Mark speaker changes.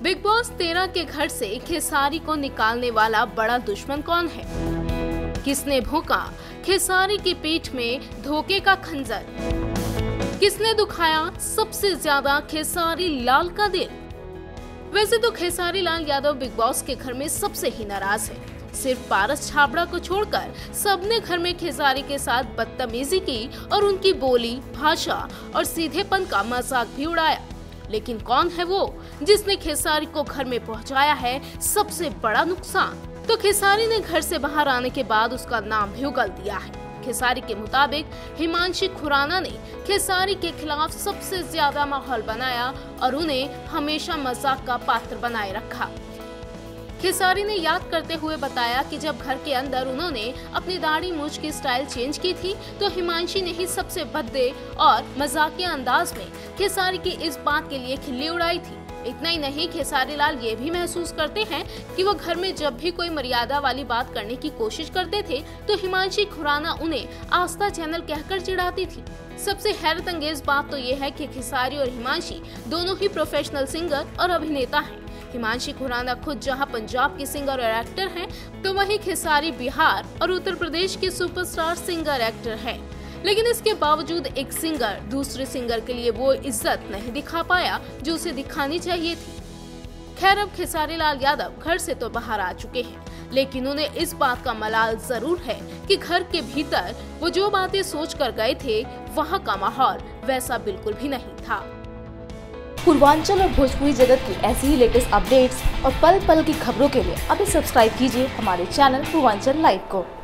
Speaker 1: Big boss 13 के घर से खेसारी को निकालने वाला बड़ा दुश्मन कौन है? किसने भोंका खेसारी की पीठ में धोखे का खंजर? किसने दुखाया सबसे ज्यादा खेसारी लाल का दिल? वैसे तो खेसारी लाल यादव बिग बॉस के घर में सबसे ही नाराज है। सिर्फ पारस छाबड़ा को छोड़कर सबने घर में खेसारी के साथ बदतमीजी की और उनकी बोली, भाषा और सीधेपन का मजाक भी उड़ाया। लेकिन कौन है वो जिसने खेसारी को घर में पहुंचाया है सबसे बड़ा नुकसान? तो खेसारी ने घर से बाहर आने के बाद उसका नाम भी उगल दिया है। खेसारी के मुताबिक हिमांशी खुराना ने खेसारी के खिलाफ सबसे ज्यादा माहौल बनाया और उन्हें हमेशा मजाक का पात्र बनाए रखा। खेसारी ने याद करते हुए बताया कि जब घर के अंदर उन्होंने अपनी दाढ़ी मूंछ की स्टाइल चेंज की थी तो हिमांशी ने ही सबसे भद्दे और मजाकिया अंदाज में खेसारी की इस बात के लिए खिल्ली उड़ाई थी। इतना ही नहीं, खेसारी लाल ये भी महसूस करते हैं कि वो घर में जब भी कोई मर्यादा वाली बात करने की कोशिश करते थे तो हिमांशी खुराना उन्हें आस्था चैनल कहकर चिढ़ाती थी। सबसे हैरत अंगेज बात तो ये है कि खेसारी और हिमांशी दोनों ही प्रोफेशनल सिंगर और अभिनेता हैं। हिमांशी खुराना खुद जहां पंजाब के सिंगर और एक्टर हैं, तो वहीं खेसारी बिहार और उत्तर प्रदेश के सुपरस्टार सिंगर एक्टर हैं। लेकिन इसके बावजूद एक सिंगर दूसरे सिंगर के लिए वो इज्जत नहीं दिखा पाया जो उसे दिखानी चाहिए थी। खैर, अब खेसारी लाल यादव घर से तो बाहर आ चुके हैं, लेकिन उन्हें इस बात का मलाल जरूर है कि घर के भीतर वो जो बातें सोच कर गए थे वहाँ का माहौल वैसा बिल्कुल भी नहीं था।
Speaker 2: पूर्वांचल और भोजपुरी जगत की ऐसी ही लेटेस्ट अपडेट्स और पल पल की खबरों के लिए अभी सब्सक्राइब कीजिए हमारे चैनल पूर्वांचल लाइव को।